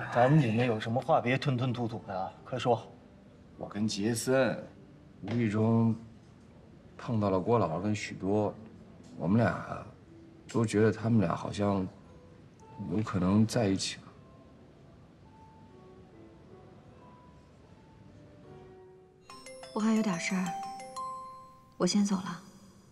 赶紧的，有什么话别吞吞吐吐的，快说。 我跟杰森无意中碰到了郭老师跟许多，我们俩都觉得他们俩好像有可能在一起了。 我还有点事儿，我先走了。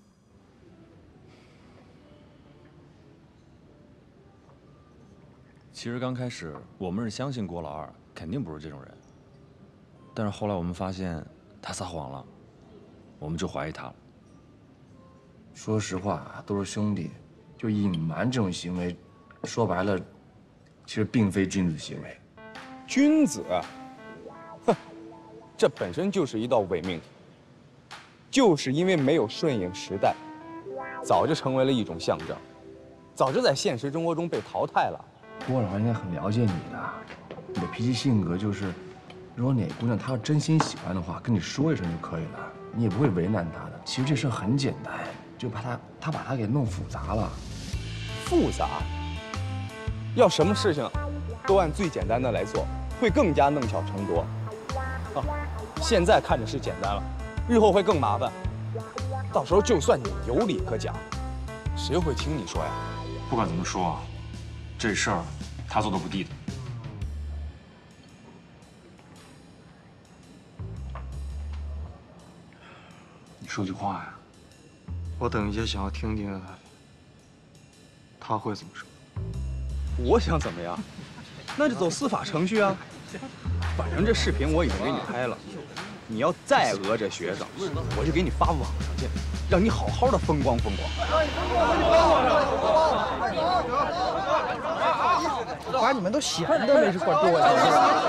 其实刚开始我们是相信郭老二肯定不是这种人，但是后来我们发现他撒谎了，我们就怀疑他了。 说实话，都是兄弟，就隐瞒这种行为，说白了，其实并非君子行为。 君子，哼，这本身就是一道伪命题。就是因为没有顺应时代，早就成为了一种象征，早就在现实生活中被淘汰了。 郭老师应该很了解你的，你的脾气性格就是，如果哪姑娘她要真心喜欢的话，跟你说一声就可以了，你也不会为难她的。其实这事很简单，就怕她把它给弄复杂了。 复杂？要什么事情都按最简单的来做，会更加弄巧成拙。啊，现在看着是简单了，日后会更麻烦。到时候就算你有理可讲，谁会听你说呀？ 不管怎么说啊，这事儿他做的不地道。你说句话呀！ 我等一下想要听听他会怎么说。 我想怎么样，那就走司法程序啊。反正这视频我已经给你拍了，你要再讹这学生，我就给你发网上去，让你好好的风光风光。 把你们都闲的没事块多呀！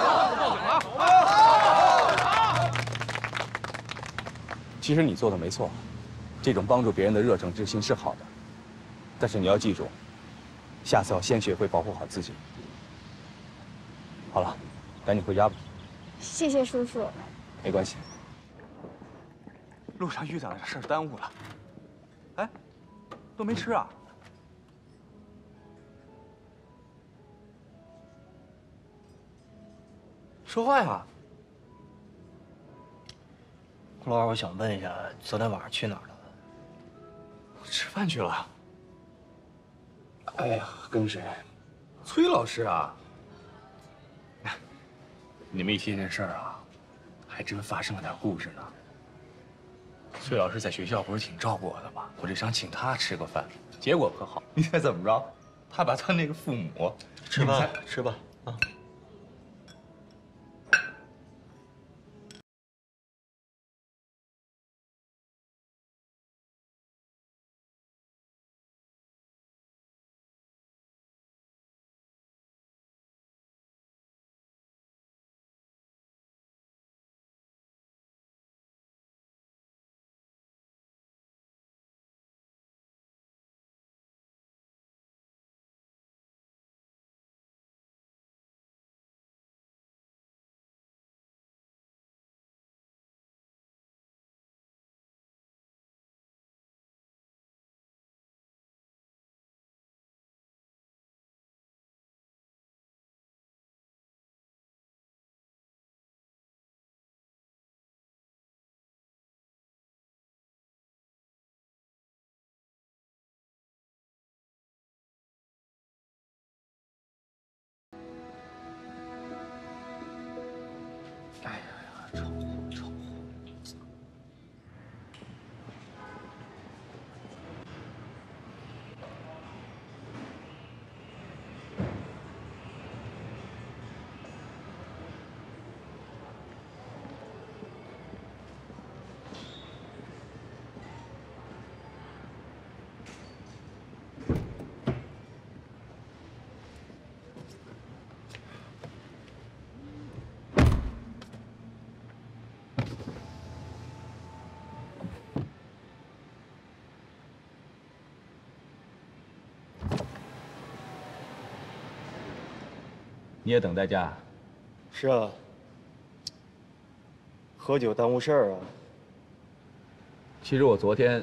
其实你做的没错，这种帮助别人的热诚之心是好的，但是你要记住，下次要先学会保护好自己。好了，赶紧回家吧。 谢谢叔叔。 没关系。路上遇到的事儿耽误了。哎，都没吃啊？ 说话呀！郭老二，我想问一下，昨天晚上去哪儿了？ 吃饭去了。 哎呀，跟谁？ 崔老师啊。 你们一提这事儿啊，还真发生了点故事呢。崔老师在学校不是挺照顾我的吗？我就想请他吃个饭，结果可好，你猜怎么着？他把他那个父母吃吧，吃吧，啊。 哎呀，臭臭！ 你也等代驾？ 是啊，喝酒耽误事儿啊。 其实我昨天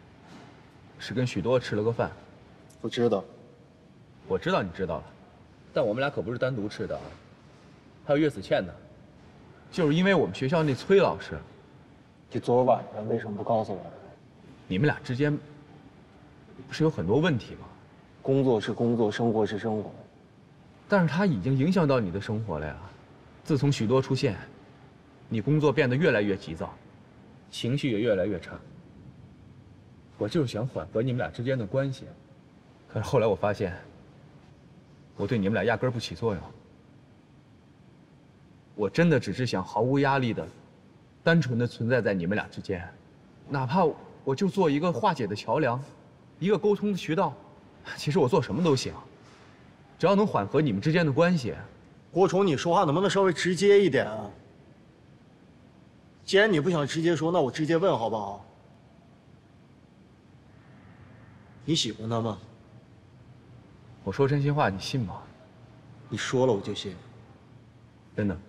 是跟许多吃了个饭。 不知道。 我知道你知道了， 但我们俩可不是单独吃的啊，还有岳子倩呢。就是因为我们学校那崔老师， 你昨儿晚上为什么不告诉我？ 你们俩之间不是有很多问题吗？ 工作是工作，生活是生活。 但是他已经影响到你的生活了呀。自从许多出现，你工作变得越来越急躁，情绪也越来越差。我就是想缓和你们俩之间的关系，可是后来我发现，我对你们俩压根儿不起作用。我真的只是想毫无压力的、单纯的存在在你们俩之间，哪怕我就做一个化解的桥梁，一个沟通的渠道。其实我做什么都行，只要能缓和你们之间的关系。 郭崇，你说话能不能稍微直接一点啊？既然你不想直接说，那我直接问好不好？你喜欢他吗？ 我说真心话，你信吗？ 你说了我就信。 真的，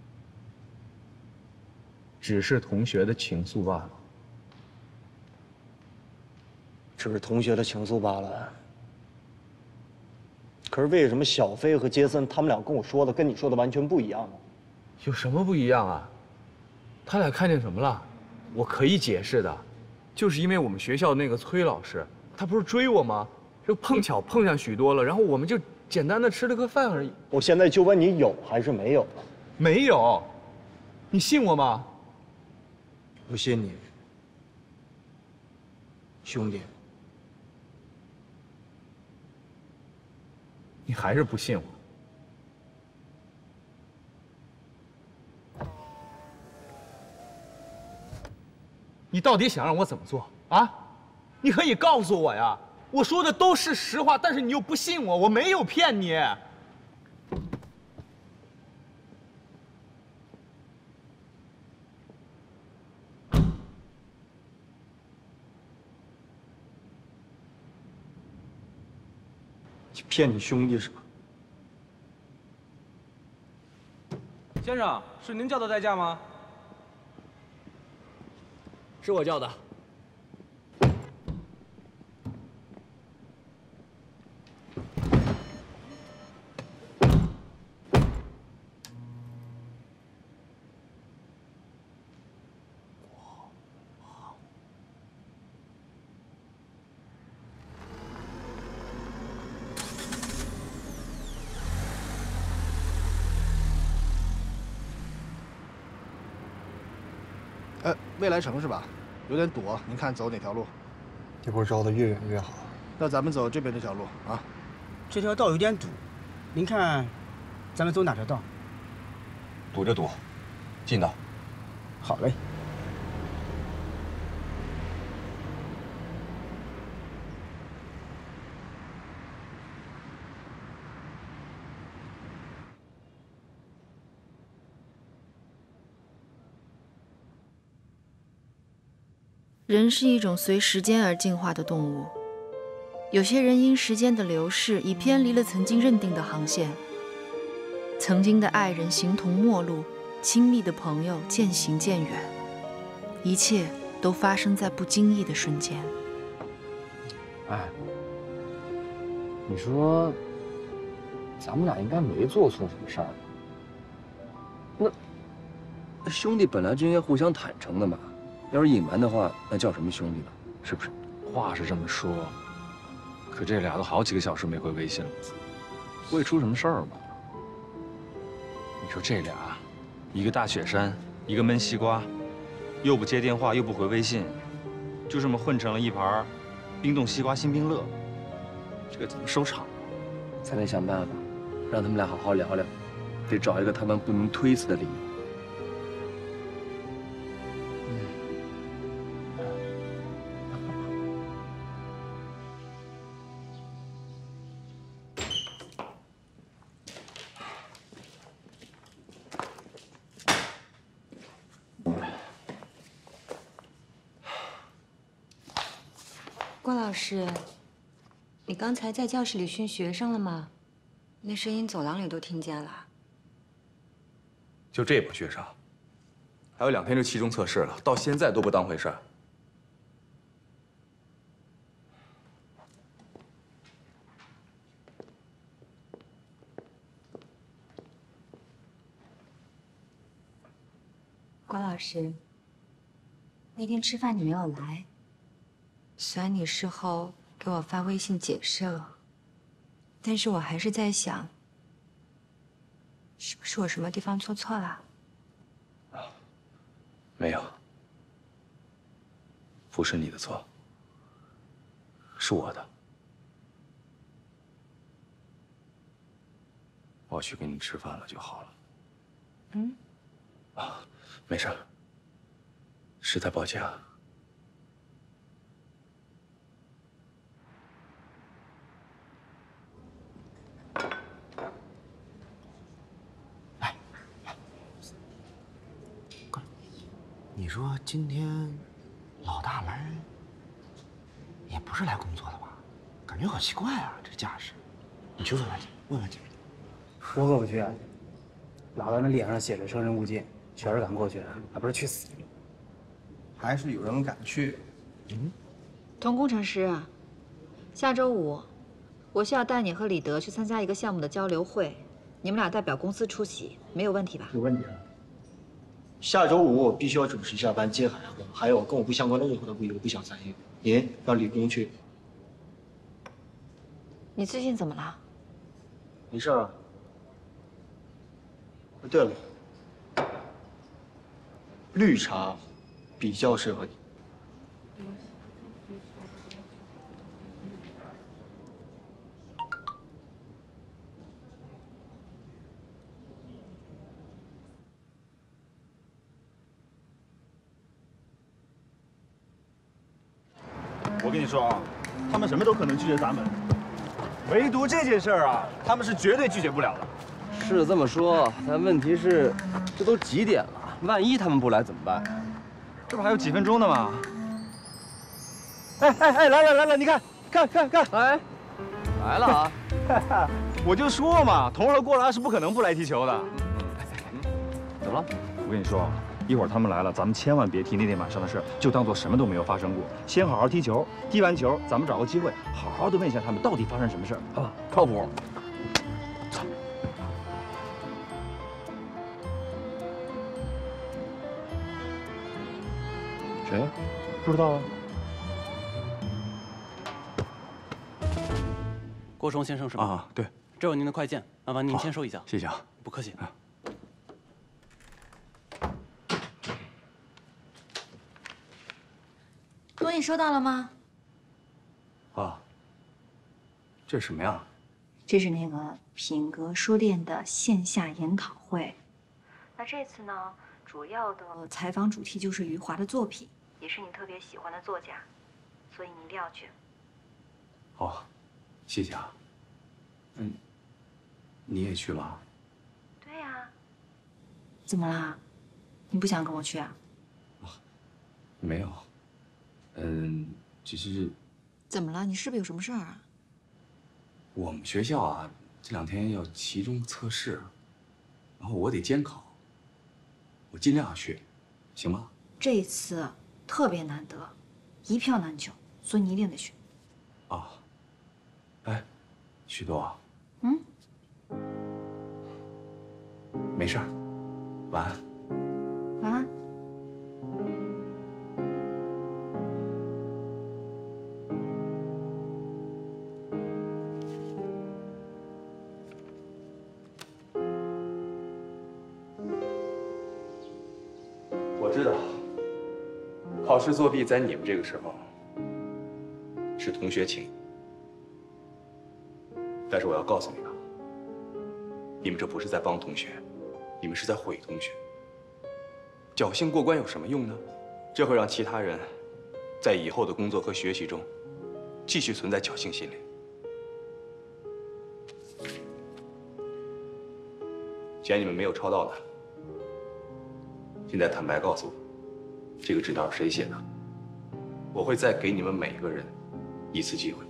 只是同学的情愫罢了。 只是同学的情愫罢了。可是为什么小飞和杰森他们俩跟我说的跟你说的完全不一样呢？ 有什么不一样啊？他俩看见什么了？我可以解释的，就是因为我们学校那个崔老师，他不是追我吗？就碰巧碰上许多了，然后我们就简单的吃了个饭而已。 我现在就问你有还是没有？ 没有，你信我吗？ 我信你，兄弟。 你还是不信我。你到底想让我怎么做啊？你可以告诉我呀！我说的都是实话，但是你又不信我，我没有骗你。 你骗你兄弟是吧？ 先生，是您叫的代驾吗？ 是我叫的。 未来城是吧？有点堵，您看走哪条路？ 这波绕得越远越好。 那咱们走这边这条路啊。 这条道有点堵，您看，咱们走哪条道？ 堵就堵，近道。 好嘞。 人是一种随时间而进化的动物，有些人因时间的流逝已偏离了曾经认定的航线，曾经的爱人形同陌路，亲密的朋友渐行渐远，一切都发生在不经意的瞬间。 哎，你说，咱们俩应该没做错什么事儿吧？那兄弟本来就应该互相坦诚的嘛。要是隐瞒的话，那叫什么兄弟呢？是不是？ 话是这么说，可这俩都好几个小时没回微信了，不会出什么事儿吧？你说这俩，一个大雪山，一个闷西瓜，又不接电话，又不回微信，就这么混成了一盘冰冻西瓜新冰乐，这个怎么收场？ 咱得想办法，让他们俩好好聊聊，得找一个他们不能推辞的理由。 郭老师，你刚才在教室里训学生了吗？那声音走廊里都听见了。 就这波学生，还有2天就期中测试了，到现在都不当回事儿。 郭老师，那天吃饭你没有来，虽然你事后给我发微信解释了，但是我还是在想，是不是我什么地方做错了？ 没有，不是你的错，是我的。我去跟你吃饭了就好了。 嗯。 啊，没事，实在抱歉啊。 你说今天老大来，也不是来工作的吧？感觉好奇怪啊，这架势。你去问问去，问问去。 我可不去啊！老大那脸上写着生人勿近，谁要敢过去，还不是去死？ 还是有人敢去。 童工程师啊，下周5，我需要带你和李德去参加一个项目的交流会，你们俩代表公司出席，没有问题吧？ 有问题啊！下周5我必须要准时下班接孩子，还有跟我不相关的任何的会议我不想参与。您让李工去。 你最近怎么了？ 没事啊。对了，绿茶比较适合你。 我跟你说啊，他们什么都可能拒绝咱们，唯独这件事儿啊，他们是绝对拒绝不了的。 是这么说，但问题是，这都几点了？万一他们不来怎么办？ 这不还有几分钟呢吗？ 哎，来，你看，看， 哎，来了啊！ 我就说嘛，童儿过来是不可能不来踢球的。 怎么了？ 我跟你说，一会儿他们来了，咱们千万别提那天晚上的事，就当做什么都没有发生过。先好好踢球，踢完球，咱们找个机会，好好的问一下他们到底发生什么事儿，好吧？ 靠谱。谁？ 不知道啊。 郭崇先生是吧？ 啊，对。 这有您的快件，麻烦您签收一下。 谢谢啊。 不客气。 东西收到了吗？ 啊，这是什么呀？ 这是那个品格书店的线下研讨会。那这次呢，主要的采访主题就是余华的作品，也是你特别喜欢的作家，所以你一定要去。 哦，谢谢啊。你也去了？ 对呀。怎么啦？你不想跟我去啊？ 没有。只是。 怎么了？你是不是有什么事儿啊？ 我们学校啊，这2天要期中测试，然后我得监考，我尽量去，行吗？ 这次特别难得，一票难求，所以你一定得去。 啊，哎，许多。没事儿，晚安。 晚安。 我知道，考试作弊在你们这个时候是同学情，但是我要告诉你们，你们这不是在帮同学，你们是在毁同学。侥幸过关有什么用呢？这会让其他人在以后的工作和学习中继续存在侥幸心理。既然你们没有抄到的，现在坦白告诉我，这个纸条是谁写的？我会再给你们每个人一次机会。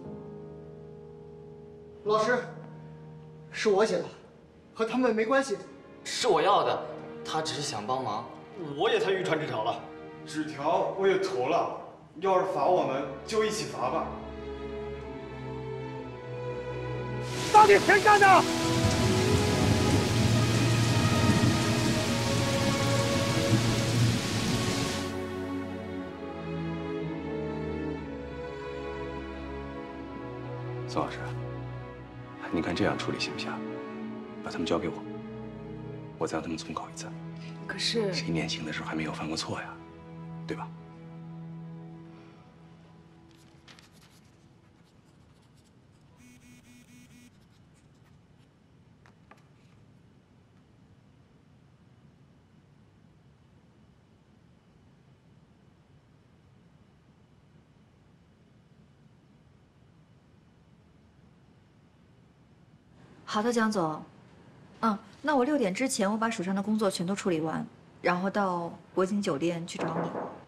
老师，是我写的，和他们没关系。 是我要的，他只是想帮忙。 我也参与传纸条了，纸条我也投了。要是罚我们，就一起罚吧。 到底谁干的？ 宋老师，您看这样处理行不行？把他们交给我，我再让他们重考一次。 可是谁年轻的时候还没有犯过错呀，对吧？ 好的，江总。那我6点之前我把手上的工作全都处理完，然后到国景酒店去找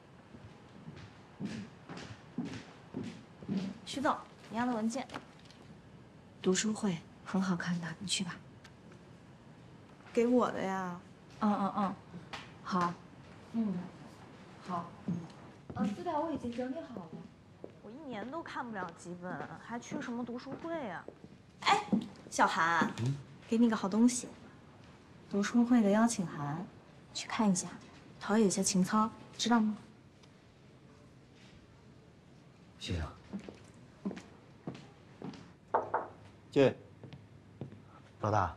你。徐总，你要的文件。读书会很好看的，你去吧。 给我的呀。 好。好。资料我已经整理好了。 我1年都看不了几本，还去什么读书会呀？哎，小韩，给你个好东西，读书会的邀请函，去看一下，陶冶一下情操，知道吗？ 谢谢。 进。 老大，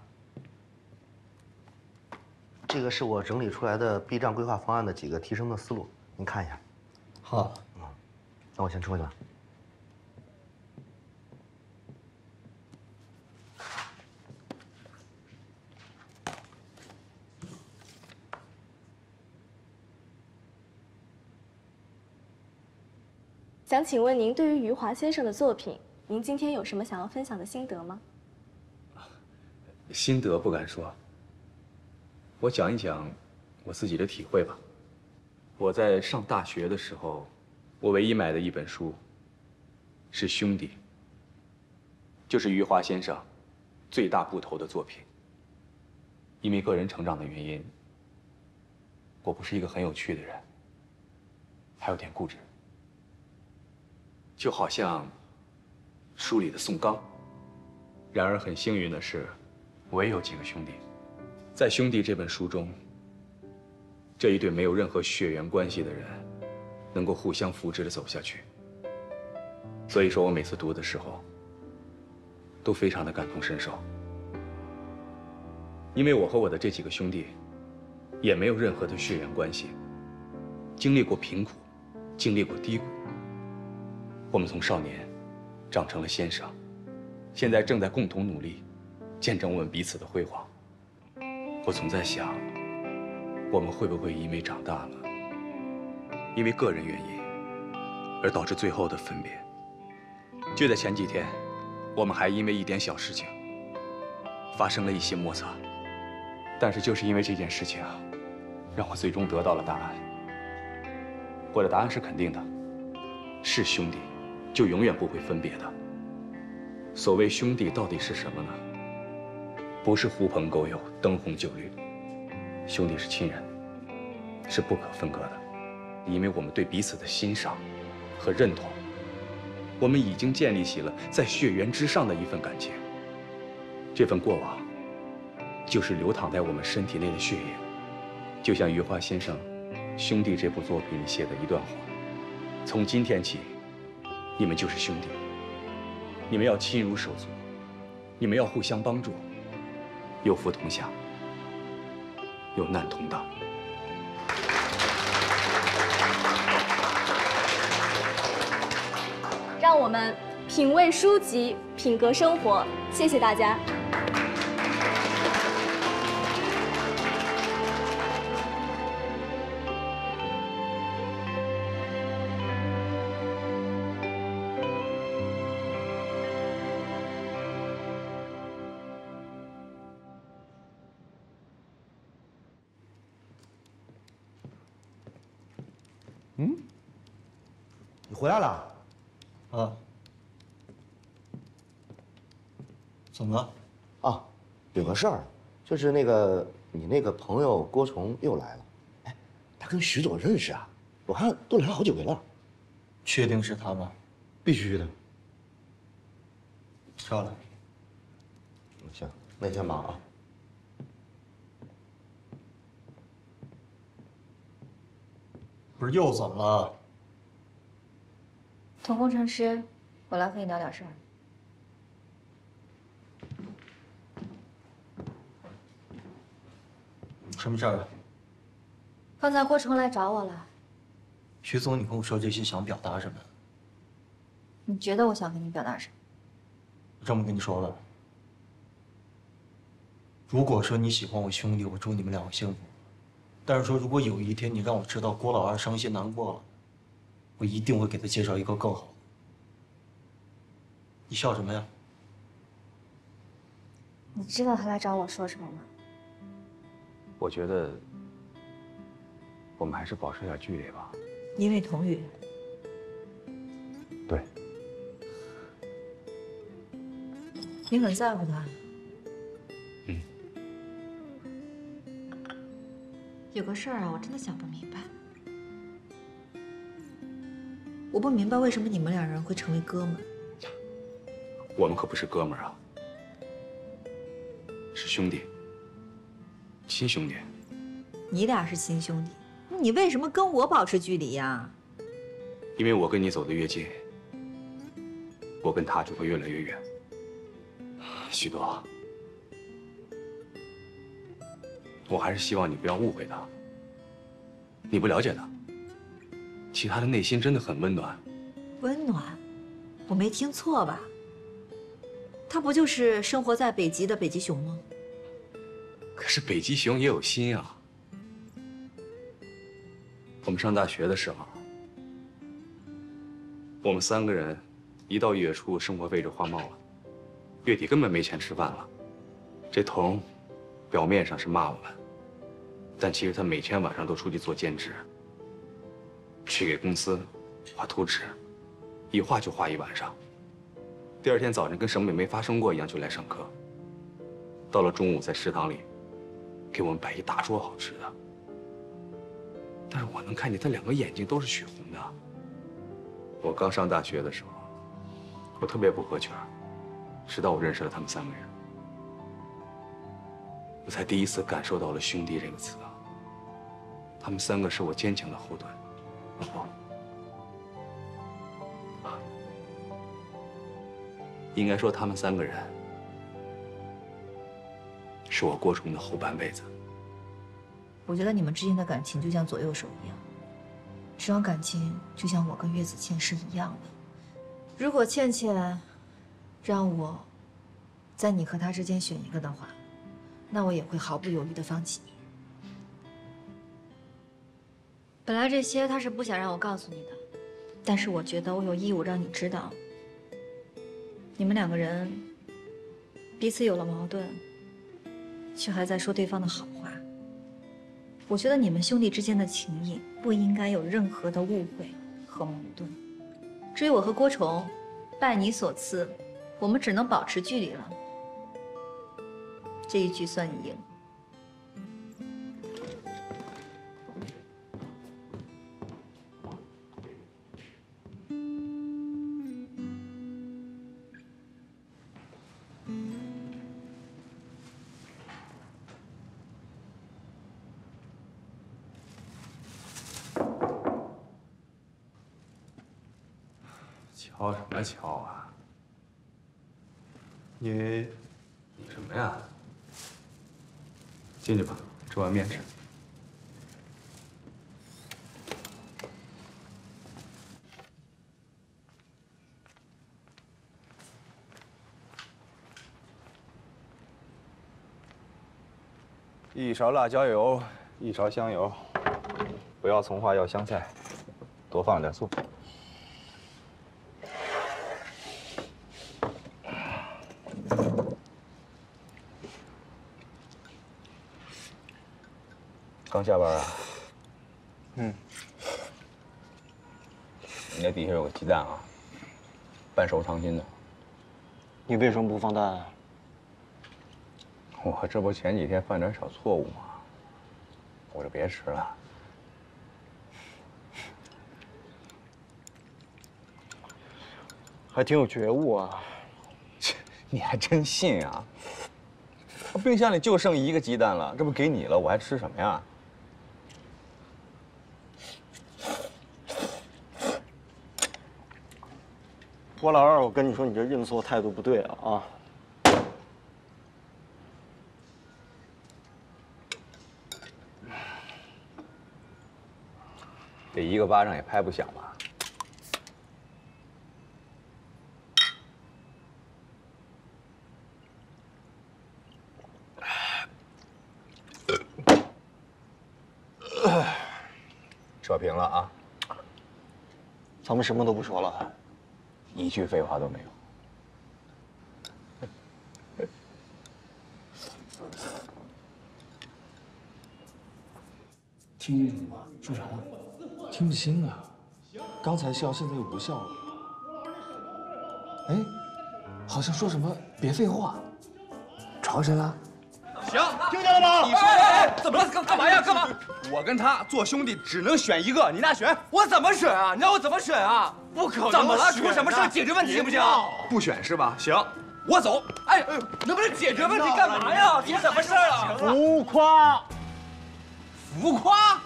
这个是我整理出来的 B 站规划方案的几个提升的思路，您看一下。 好。 那我先出去了。 想请问您对于余华先生的作品，您今天有什么想要分享的心得吗？ 心得不敢说，我讲一讲我自己的体会吧。我在上大学的时候，我唯一买的一本书是《兄弟》，就是余华先生最大部头的作品。因为个人成长的原因，我不是一个很有趣的人，还有点固执。就好像书里的宋刚。然而很幸运的是，我也有几个兄弟。在《兄弟》这本书中，这一对没有任何血缘关系的人，能够互相扶持地走下去。所以说我每次读的时候，都非常的感同身受。因为我和我的这几个兄弟，也没有任何的血缘关系，经历过贫苦，经历过低谷。我们从少年长成了先生，现在正在共同努力，见证我们彼此的辉煌。我总在想，我们会不会因为长大了，因为个人原因，而导致最后的分别？就在前几天，我们还因为一点小事情发生了一些摩擦，但是就是因为这件事情，让我最终得到了答案。我的答案是肯定的，是兄弟，就永远不会分别的。所谓兄弟到底是什么呢？不是狐朋狗友、灯红酒绿，兄弟是亲人，是不可分割的。因为我们对彼此的欣赏和认同，我们已经建立起了在血缘之上的一份感情。这份过往，就是流淌在我们身体内的血液。就像余华先生《兄弟》这部作品里写的一段话：从今天起，你们就是兄弟，你们要亲如手足，你们要互相帮助，有福同享，有难同当。 让我们品味书籍，品格生活。谢谢大家。 你回来了？ 啊？怎么了？ 啊，有个事儿，就是那个你那个朋友郭崇又来了。哎，他跟徐总认识啊？我看都来了好几回了。 确定是他吗？ 必须的。 漂亮。 行，那你先忙啊。 不是又怎么了？ 童工程师，我来和你聊点事儿。 什么事儿啊？ 刚才郭成来找我了。 徐总，你跟我说这些想表达什么？ 你觉得我想跟你表达什么？ 我这么跟你说吧，如果说你喜欢我兄弟，我祝你们两个幸福。但是说，如果有一天你让我知道郭老二伤心难过了，我一定会给他介绍一个更好的。你笑什么呀？ 你知道他来找我说什么吗？ 我觉得我们还是保持点距离吧。 因为童宇。 对。 你很在乎他。 嗯。 有个事儿啊，我真的想不明白。我不明白为什么你们两人会成为哥们儿。 我们可不是哥们儿啊，是兄弟，亲兄弟。 你俩是亲兄弟，你为什么跟我保持距离呀？ 因为我跟你走得越近，我跟他就会越来越远。许多，我还是希望你不要误会他。你不了解他，其实他的内心真的很温暖。 温暖？我没听错吧？他不就是生活在北极的北极熊吗？ 可是北极熊也有心啊。我们上大学的时候，我们3个人一到月初，生活费就花冒了，月底根本没钱吃饭了。这童，表面上是骂我们，但其实他每天晚上都出去做兼职，去给公司画图纸，一画就画一晚上。第二天早晨跟什么也没发生过一样就来上课。到了中午，在食堂里给我们摆一大桌好吃的。但是我能看见他2个眼睛都是血红的。我刚上大学的时候，我特别不合群，直到我认识了他们3个人，我才第一次感受到了“兄弟”这个词。他们3个是我坚强的后盾。老婆，应该说他们3个人是我郭崇的后半辈子。 我觉得你们之间的感情就像左右手一样，这种感情就像我跟岳子倩是一样的。如果倩倩让我在你和他之间选一个的话，那我也会毫不犹豫地放弃你。本来这些他是不想让我告诉你的，但是我觉得我有义务让你知道，你们2个人彼此有了矛盾，却还在说对方的好话。我觉得你们兄弟之间的情谊不应该有任何的误会和矛盾。至于我和郭崇，拜你所赐，我们只能保持距离了。这一局算你赢。 瞧什么瞧啊？ 你什么呀？进去吧，吃碗面吃。 1勺辣椒油，1勺香油，不要葱花，要香菜，多放点醋。刚下班啊？嗯。你那底下有个鸡蛋啊，半熟溏心的。 你为什么不放蛋啊？ 我这不前几天犯点小错误吗？我就别吃了。 还挺有觉悟啊。 你还真信啊？我冰箱里就剩1个鸡蛋了，这不给你了，我还吃什么呀？ 郭老二，我跟你说，你这认错态度不对啊！ 这一个巴掌也拍不响吧？扯平了啊！ 咱们什么都不说了， 一句废话都没有。 听清楚了吗？说啥呢？ 听不清啊！刚才笑，现在又不笑了。哎，好像说什么别废话， 吵谁了？ 行，听见了吗？ 你说，怎么了？干嘛呀？干嘛？ 我跟他做兄弟只能选一个，你俩选。 我怎么选啊？你让我怎么选啊？ 不可能。 怎么了？出什么事解决问题行不行？ 不选是吧？行，我走。 哎，能不能解决问题干嘛呀？出什么事啊？ 浮夸， 浮夸。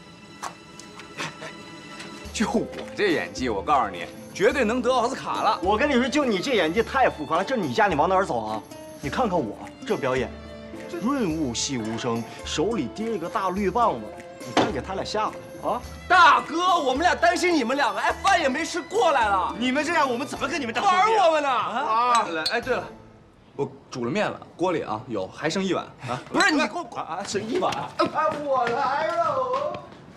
就我这演技，我告诉你，绝对能得奥斯卡了。 我跟你说，就你这演技太浮夸了，这你家你往哪儿走啊？你看看我这表演，润物细无声，手里提着个大绿棒子，你看给他俩吓的啊！ 大哥，我们俩担心你们两个，哎，饭也没吃过来了。 你们这样，我们怎么跟你们当兄弟？ 玩我们呢？ 啊！来，哎，对了，我煮了面了，锅里啊有，还剩1碗啊。 不是你给我啊，剩1碗。 哎，我来了。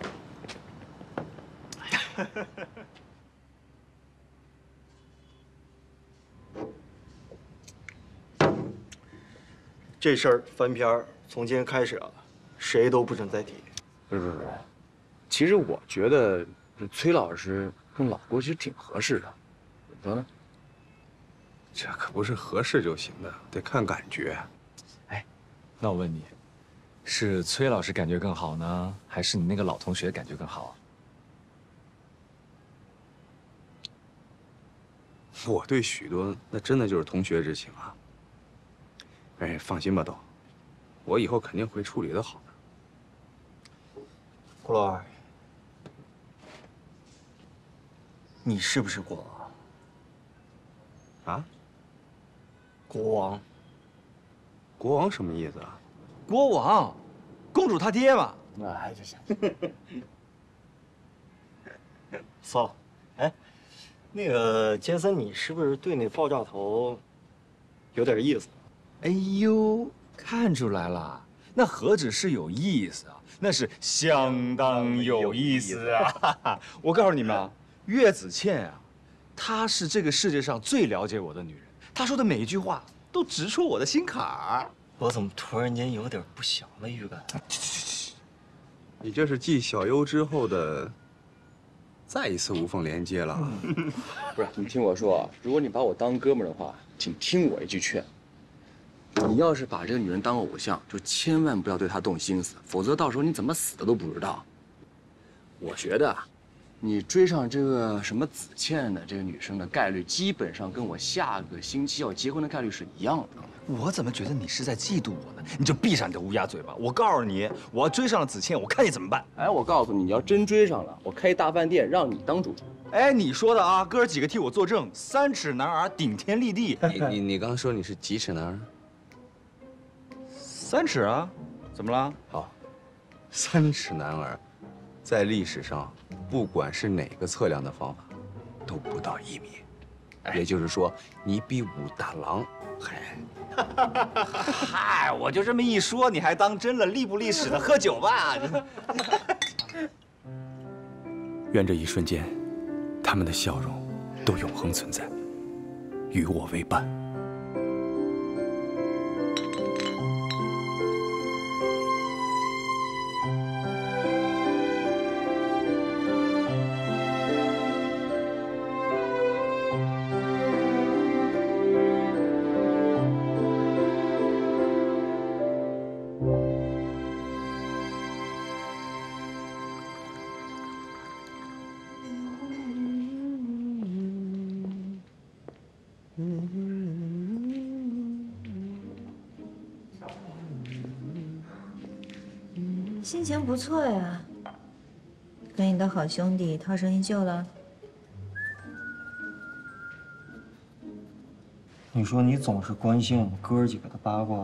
这事儿翻篇儿，从今天开始啊，谁都不准再提。 不是，其实我觉得崔老师跟老郭其实挺合适的，怎么说呢？ 这可不是合适就行的，得看感觉。 哎，那我问你，是崔老师感觉更好呢，还是你那个老同学感觉更好啊？ 我对许多那真的就是同学之情啊。哎，放心吧，都，我以后肯定会处理得好的。 郭老二，你是不是国王？ 啊？ 国王？ 国王什么意思啊？ 国王，公主她爹嘛。 哎，这行。 算了，哎，那个杰森，你是不是对那爆炸头有点意思？ 哎呦，看出来了，那何止是有意思啊，那是相当有意思啊！我告诉你们啊，岳子倩啊，她是这个世界上最了解我的女人，她说的每一句话都直戳我的心坎儿。 我怎么突然间有点不祥的预感？ 你这是继小优之后的再一次无缝连接了。 不是，你听我说啊，如果你把我当哥们儿的话，请听我一句劝。你要是把这个女人当偶像，就千万不要对她动心思，否则到时候你怎么死的都不知道。我觉得啊，你追上这个什么子倩的这个女生的概率，基本上跟我下个星期要结婚的概率是一样的。 我怎么觉得你是在嫉妒我呢？你就闭上你的乌鸦嘴巴！我告诉你，我要追上了子倩，我看你怎么办。 哎，我告诉你，你要真追上了，我开大饭店让你当主厨。 哎，你说的啊，哥儿几个替我作证，3尺男儿顶天立地。 你刚说你是几尺男儿 ？3尺啊，怎么了？ 好，3尺男儿，在历史上，不管是哪个测量的方法，都不到1米。也就是说，你比武大郎还…… 嗨，我就这么一说，你还当真了？历不历史的，喝酒吧。 愿这一瞬间，他们的笑容都永恒存在，与我为伴。 心情不错呀，跟你的好兄弟套生一旧了。 你说你总是关心我们哥儿几个的八卦，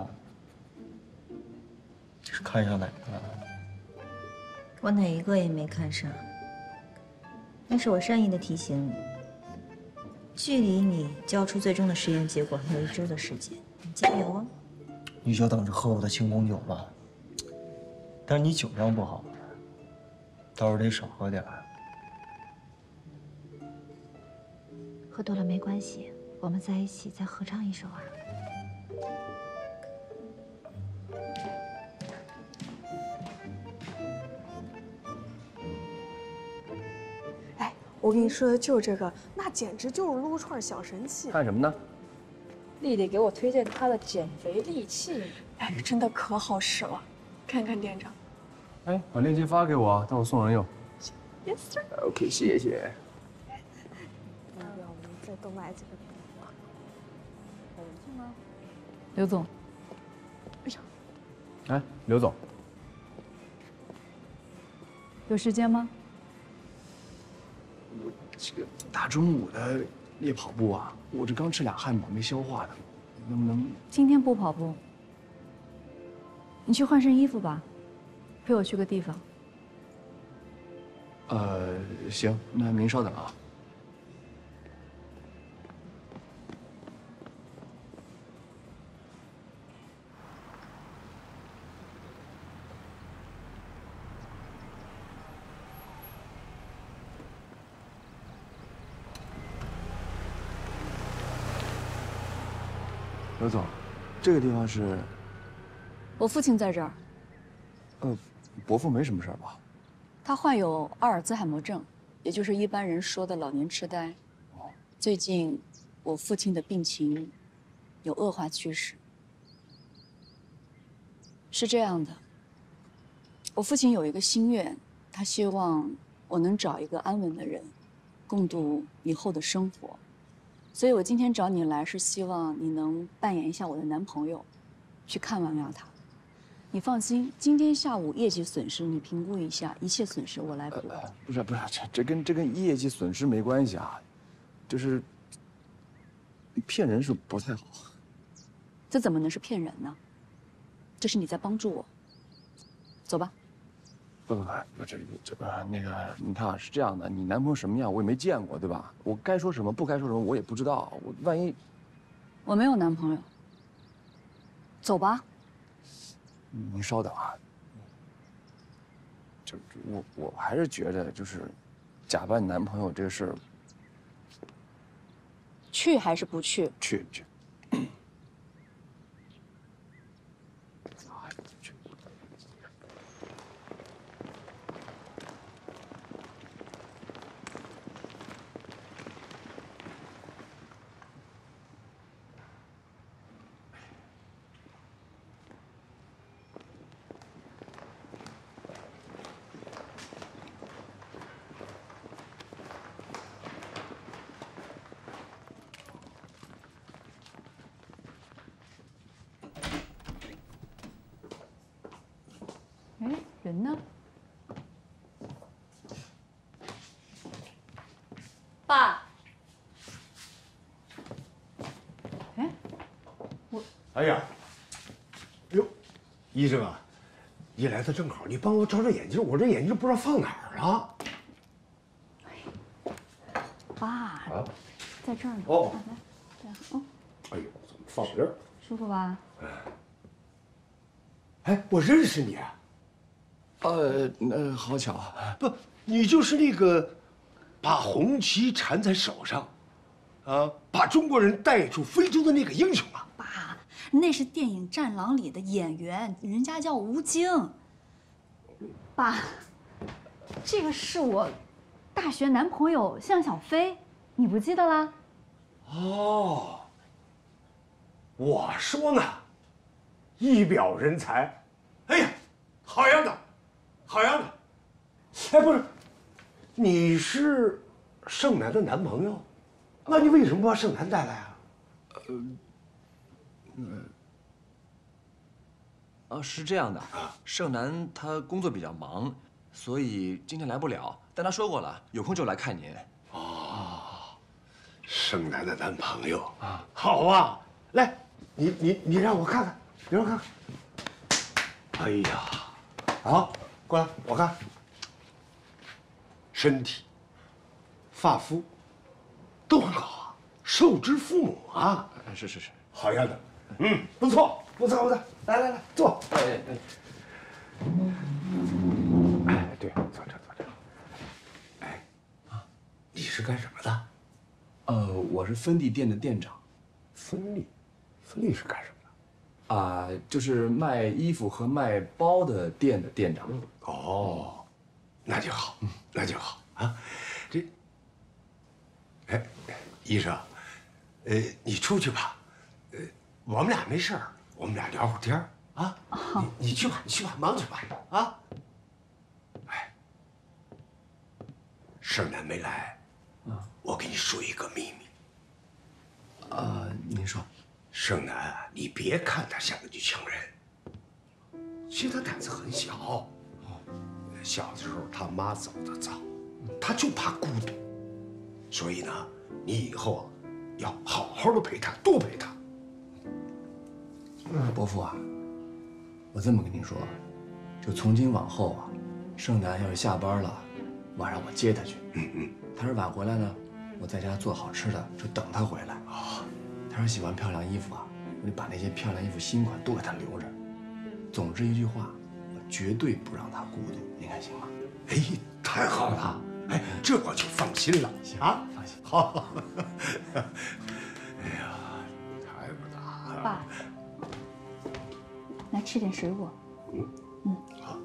是看上哪个了？ 我哪一个也没看上。 那是我善意的提醒你，距离你交出最终的实验结果还有1周的时间，你加油哦！ 你就等着喝我的清宫酒吧。但是你酒量不好，到时候得少喝点儿。 喝多了没关系，我们在一起再合唱一首啊。 我跟你说的就是这个，那简直就是撸串小神器。 看什么呢？ 丽丽给我推荐她的减肥利器， 哎，真的可好使了，看看店长。 哎，把链接发给我，待会送人用。 Yes sir。 OK， 谢谢。 要不要我们再多买几个？有人进吗？ 刘总。 哎呀。 哎，刘总， 有时间吗？ 这个大中午的夜跑步啊，我这刚吃2汉堡没消化呢，能不能？ 今天不跑步，你去换身衣服吧，陪我去个地方。 行，那您稍等啊。刘总，这个地方是？ 我父亲在这儿。 伯父没什么事吧？ 他患有阿尔兹海默症，也就是一般人说的老年痴呆。最近，我父亲的病情有恶化趋势。是这样的，我父亲有一个心愿，他希望我能找一个安稳的人，共度以后的生活。 所以我今天找你来，是希望你能扮演一下我的男朋友，去看望他。你放心，今天下午业绩损失你评估一下，一切损失我来补。 不是，这跟业绩损失没关系啊，就是骗人是不太好。 这怎么能是骗人呢？这是你在帮助我。走吧。 不，那个，你看啊，是这样的，你男朋友什么样我也没见过，对吧？我该说什么，不该说什么我也不知道，我万一…… 我没有男朋友。走吧。 您稍等啊。我还是觉得就是假扮男朋友这个事儿， 去还是不去？ 去。 哎，人呢？爸。哎， 哎呀，哟，医生啊，你来的正好，你帮我找找眼镜，我这眼镜不知道放哪儿了。 爸，在这儿呢。 哦， 来，这样，哦。 哎呦，怎么放这儿？ 舒服吧？ 哎，我认识你啊。 好巧。 不，你就是那个把红旗缠在手上，啊，把中国人带出非洲的那个英雄啊。 爸，那是电影《战狼》里的演员，人家叫吴京。爸，这个是我大学男朋友向小飞，你不记得啦？ 哦，我说呢，一表人才。哎呀，好样的，好样的！哎，不是，你是盛楠的男朋友，那你为什么不把盛楠带来啊？ 是这样的，盛楠他工作比较忙，所以今天来不了。但他说过了，有空就来看您。 哦，盛楠的男朋友啊，好啊，来，你让我看看，你让我看看。哎呀，啊，过来，我看，身体、 发肤都很好啊，受之父母啊。 是， 好样的，不错，来，坐。对，坐这。你是干什么的？ 我是芬迪店的店长。 芬利是干什么的？就是卖衣服和卖包的店的店长。 哦，那就好，啊。医生，你出去吧，我们俩没事儿，我们俩聊会儿天儿啊。你去吧，忙去吧啊。盛楠没来，我给你说一个秘密。 您说。 盛楠啊，你别看他像个女强人，其实他胆子很小。小的时候他妈走得早，他就怕孤独，所以呢，你以后啊要好好的陪他，多陪他。 伯父啊，我这么跟您说，就从今往后啊，盛楠要是下班了，晚上我接他去。他说晚回来呢，我在家做好吃的，就等他回来。他说喜欢漂亮衣服啊，我就把那些漂亮衣服新款都给他留着。总之一句话，我绝对不让他孤独，您看行吗？ 太好了，这我就放心了。啊， 放心。 好。太不大。 爸，来吃点水果。 好。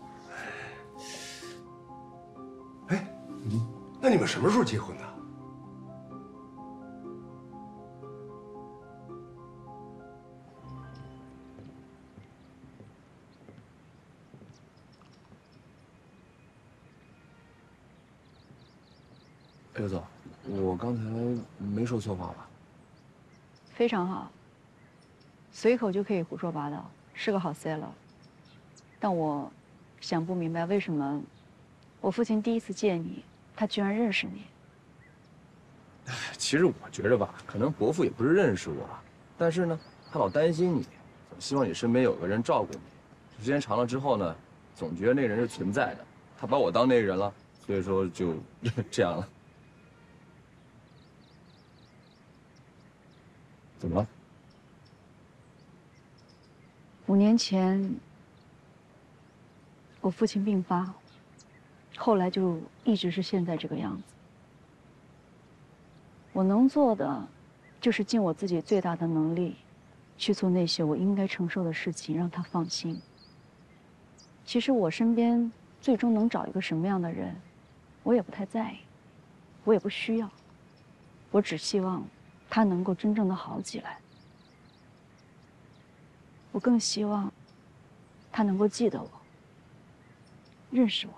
那你们什么时候结婚呢？ 刘总，我刚才没说错话吧？ 非常好，随口就可以胡说八道，是个好 seller。但我想不明白，为什么我父亲第一次见你，他居然认识你？ 其实我觉着吧，可能伯父也不是认识我，但是呢，他老担心你，总希望你身边有个人照顾你。时间长了之后呢，总觉得那个人是存在的，他把我当那个人了，所以说就这样了。怎么了 5年前，我父亲病发，后来就一直是现在这个样子。我能做的，就是尽我自己最大的能力，去做那些我应该承受的事情，让他放心。其实我身边最终能找一个什么样的人，我也不太在意，我也不需要，我只希望他能够真正的好起来。我更希望他能够记得我，认识我。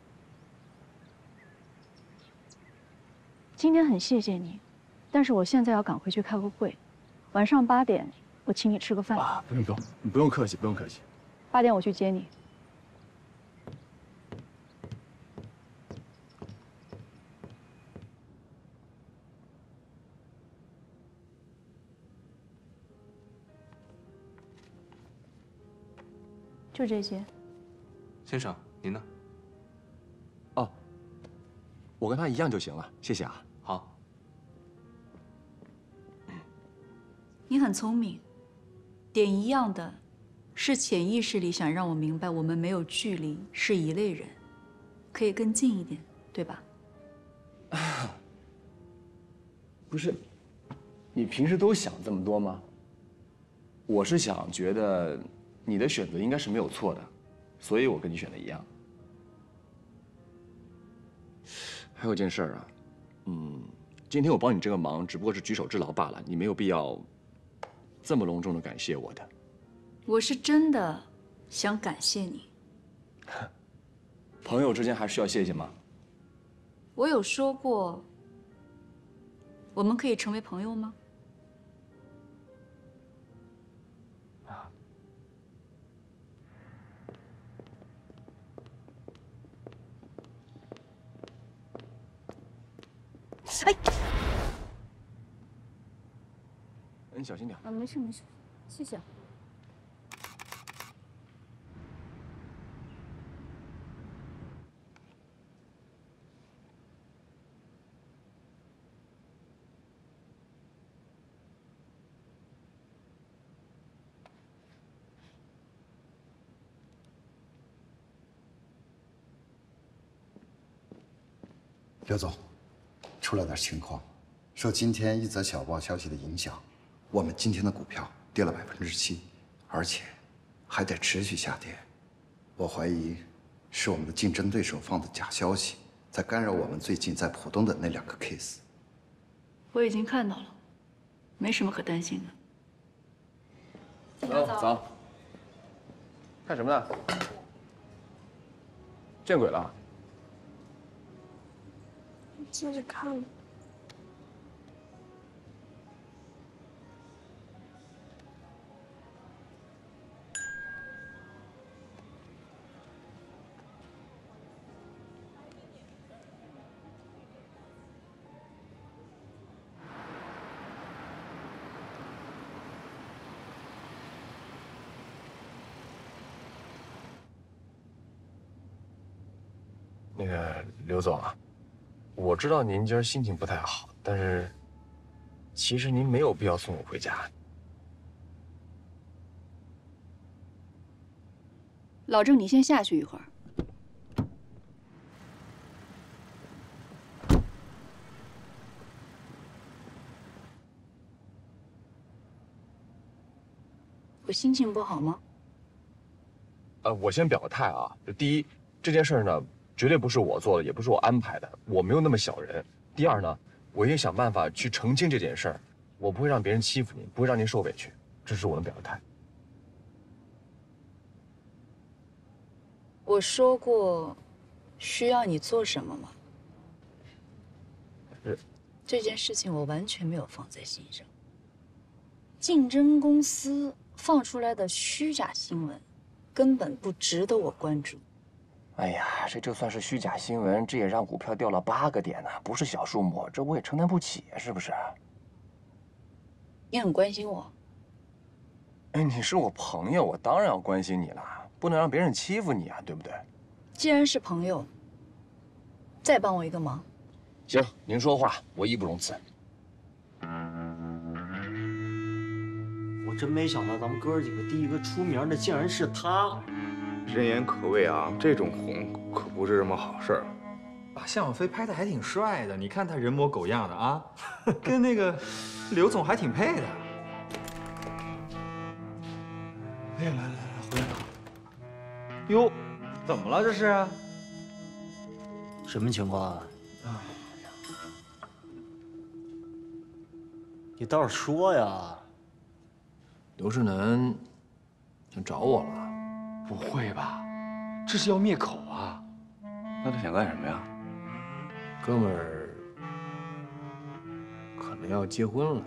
今天很谢谢你，但是我现在要赶回去开个会，晚上8点我请你吃个饭。 不用，你不用客气，不用客气。 8点我去接你。就这些。 先生，您呢？ 哦，我跟他一样就行了，谢谢啊。 好。 你很聪明，点一样的，是潜意识里想让我明白我们没有距离，是一类人，可以更近一点，对吧？ 不是，你平时都想这么多吗？我是想觉得你的选择应该是没有错的，所以我跟你选的一样。还有一件事儿啊，今天我帮你这个忙只不过是举手之劳罢了，你没有必要这么隆重的感谢我的。 我是真的想感谢你。 朋友之间还需要谢谢吗？ 我有说过我们可以成为朋友吗？哎， 你小心点。 啊，没事没事，谢谢。 刘总，出了点情况，受今天一则小报消息的影响，我们今天的股票跌了7%，而且还得持续下跌。我怀疑是我们的竞争对手放的假消息，在干扰我们最近在浦东的那2个 case。 我已经看到了，没什么可担心的。 走。看什么呢？见鬼了！ 进去看。 那个刘总啊，我知道您今儿心情不太好，但是其实您没有必要送我回家。 老郑，你先下去一会儿。我心情不好吗？ 我先表个态啊，就第一，这件事呢，绝对不是我做的，也不是我安排的，我没有那么小人。第二呢，我也想办法去澄清这件事儿，我不会让别人欺负您，不会让您受委屈，这是我的表个态。 我说过需要你做什么吗？这件事情我完全没有放在心上。竞争公司放出来的虚假新闻，根本不值得我关注。 哎呀，这就算是虚假新闻，这也让股票掉了8个点呢，不是小数目，这我也承担不起啊，是不是？ 你很关心我。 哎，你是我朋友，我当然要关心你了，不能让别人欺负你啊，对不对？ 既然是朋友，再帮我一个忙。 行，您说话，我义不容辞。 我真没想到咱们哥几个第一个出名的竟然是他。 人言可畏啊，这种红可不是什么好事儿。 把向小飞拍的还挺帅的，你看他人模狗样的啊，跟那个刘总还挺配的。哎呀，来，回来。哟，怎么了这是？ 什么情况啊？你倒是说呀。 刘胜男想找我了。 不会吧？这是要灭口啊？ 那他想干什么呀？ 哥们儿可能要结婚了。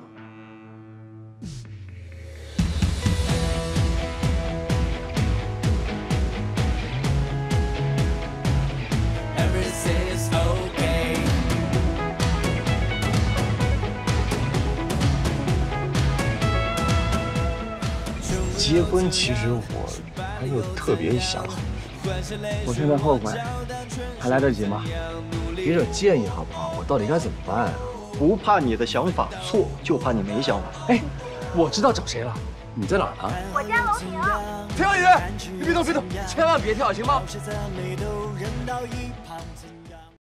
结婚其实我还没有特别想好。 我现在后悔，还来得及吗？ 给点建议好不好？我到底该怎么办啊？ 不怕你的想法错，就怕你没想法。 哎，我知道找谁了。 你在哪儿呢？ 我家楼顶。 跳下去！别动，千万别跳，行吗？